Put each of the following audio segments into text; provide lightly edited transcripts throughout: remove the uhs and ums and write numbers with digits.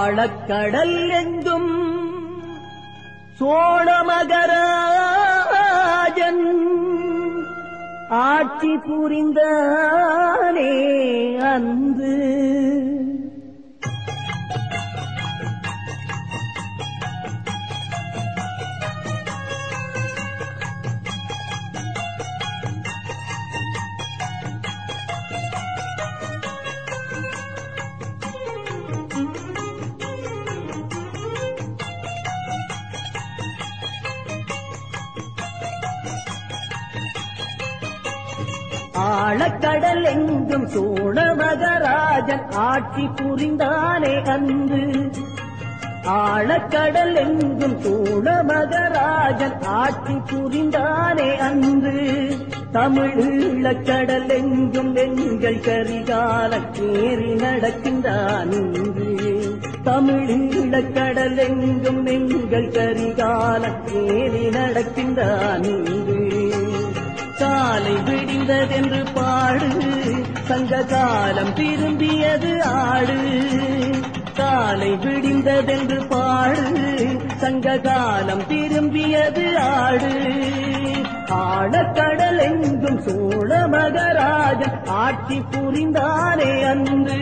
ஆழக்கடல் எங்கும் சோழமகராஜன் ஆட்சி புரிந்தானே அன்று. ஆழக்கடல் எங்கும் சோழமகராஜன் ஆட்சி புரிந்தானே அன்று. ஆழக்கடல் எங்கும் சோழமகராஜன் ஆட்சி புரிந்தானே அன்று. தமிழீழக்கடல் எங்கும் எங்கள் கரிகால கேறி நடக்கின்றான் இன்று. தமிழீழக்கடல் எங்கும் எங்கள் கரிகால கேறி நடக்கின்றான் இன்று. காலை விடிந்ததென்று பாடு, சங்க காலம் திரும்பியது ஆடு. காலை விடிந்ததென்று பாடு, சங்க காலம் திரும்பியது ஆடு. ஆழக்கடல் எங்கும் சோழமகராஜன் ஆட்சி புரிந்தானே அன்று.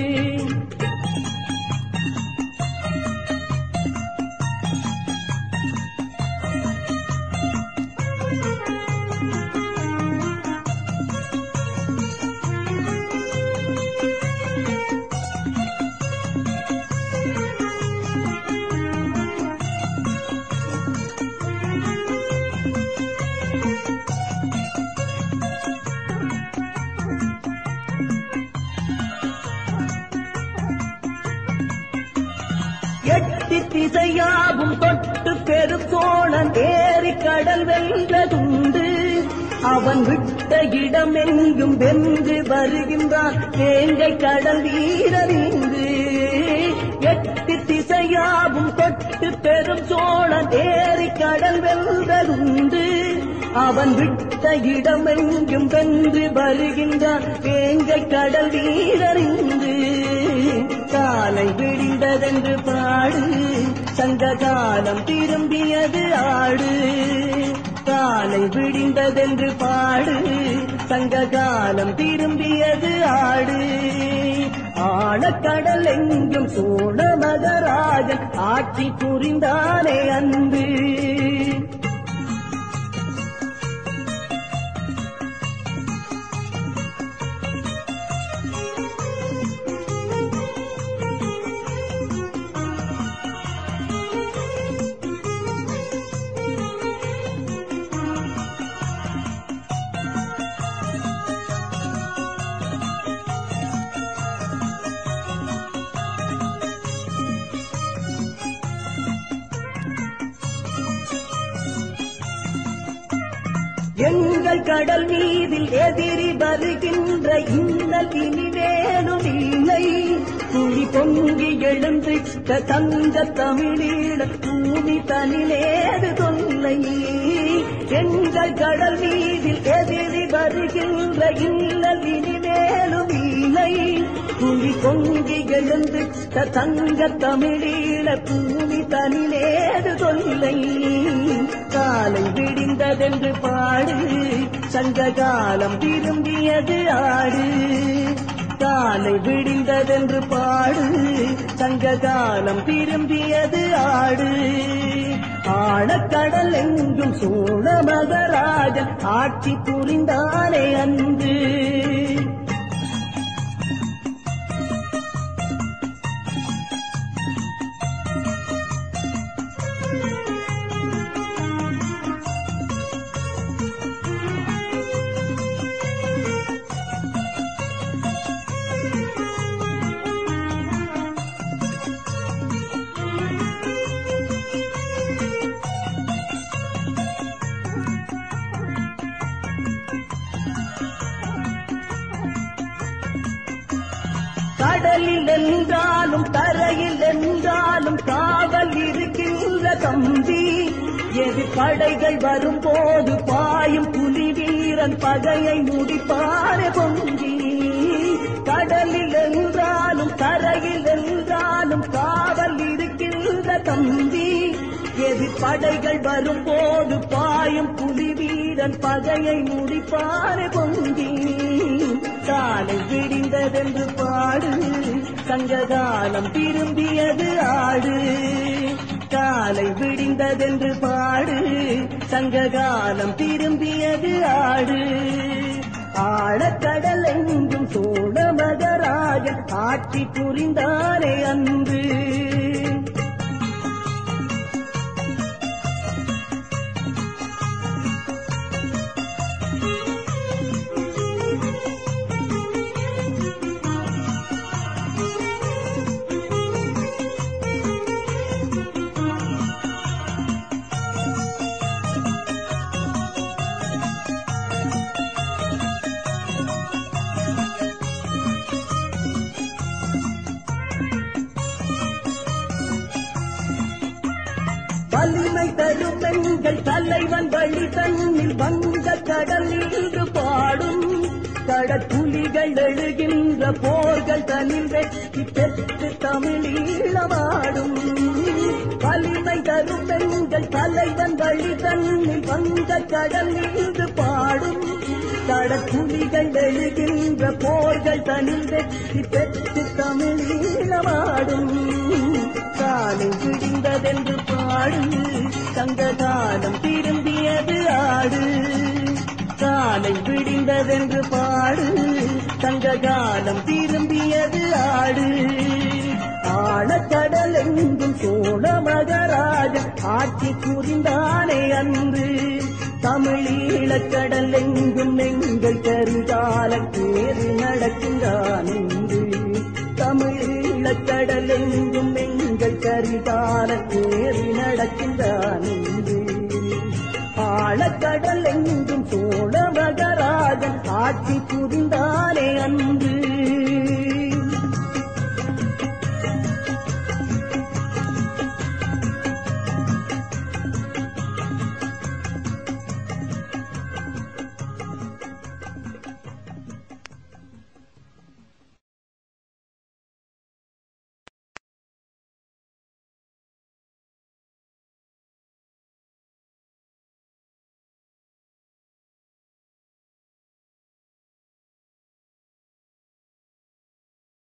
எட்டி திசையாகும் தொட்டு பெருசோழன் ஏறி கடல் வென்றதுண்டு. அவன் விட்ட இடம் எங்கும் வென்று வருகின்றான் வேங்கை கடல் வீரறிந்து. எட்டி திசையாகும் தொட்டு பெரும் சோழன் ஏறி கடல் வென்றதுண்டு. அவன் விட்ட இடம் எங்கும் வென்று வருகின்றான் வேங்கை கடல் வீரறிந்து. காலை விடிந்ததென்று பாடு, சங்க காலம் திரும்பியது ஆடு. காலை விடிந்ததென்று பாடு, சங்க காலம் திரும்பியது ஆடு. ஆழக்கடல் எங்கும் சோழமகராஜன் ஆட்சி புரிந்தானே அன்று. எங்கள் கடல் மீதில் எதிரி வருகின்ற இன்னல் இனிவேனும் இல்லை. துளி பொங்கி எழுந்திட்ட தங்க தமிழீழ பூமி தனிலேது தொல்லை. எங்கள் கடல் மீதில் எதிரி வருகின்ற இன்னல் இனிவேனும் இல்லை. துளி பொங்கி எழுந்திட்ட தங்க தமிழீழ பூமி தனிலேது தொல்லை. காலை விடிந்ததென்று பாடு, சங்க காலம் திரும்பியது ஆடு. காலை விடிந்ததென்று பாடு, சங்க காலம் திரும்பியது ஆடு. ஆழக்கடல் எங்கும் சோழமகராஜன் ஆட்சி புரிந்தானே அன்று. கடலில் என்றாலும் தரையில் என்றாலும் காவல் இருக்கின்ற தம்பி. எது படைகள் வரும்போது பாயும் புலி வீரன் பகையை முடிப்பாரே பொங்கி. கடலில் என்றாலும் தரையில் என்றாலும் காவல் படைகள் வரும்போது பாயும் புலி வீரன் பகையை முடிப்பாரு பொங்கி காலை விடிந்ததென்று பாடு சங்ககாலம் திரும்பியது ஆடு காலை விடிந்ததென்று பாடு சங்ககாலம் திரும்பியது ஆடு ஆழக்கடல் எங்கும் சோழ மகராஜன் ஆட்சி புரிந்தானே அன்று வலிமை தரும் பெண்கள் தலைவன் வழி தன்னில் வங்க கடல் என்று பாடும் கடற்குலிகள் எழுகின்ற போர்கள் தனில் வெற்றி பெற்று தமிழீழமாடும் வலிமை தரும் பெண்கள் தலைவன் வழி தன்னில் வங்க கடல் என்று பாடும் கடற்குலிகள் எழுகின்ற போர்கள் தனில் வெற்றி பெற்று தமிழீழமாடும் காலை விடிந்ததென்று பாடு சங்ககாலம் திரும்பியது ஆடு காலை விடிந்ததென்று பாடு சங்ககாலம் திரும்பியது ஆடு ஆழக்கடல் எங்கும் சோழ மகராஜன் ஆட்சி புரிந்தானே அன்று தமிழீழக்கடல் எங்கும் எங்கள் கருகால தேறு நடக்கின்றான் என்று தமிழீழக்கடல் எங்கும் எங்கள் கரிகால தேறி நடக்கின்றான் என்று ஆழக்கடல் எங்கும் சோழ மகராஜன் ஆட்சி புரிந்தானே அன்று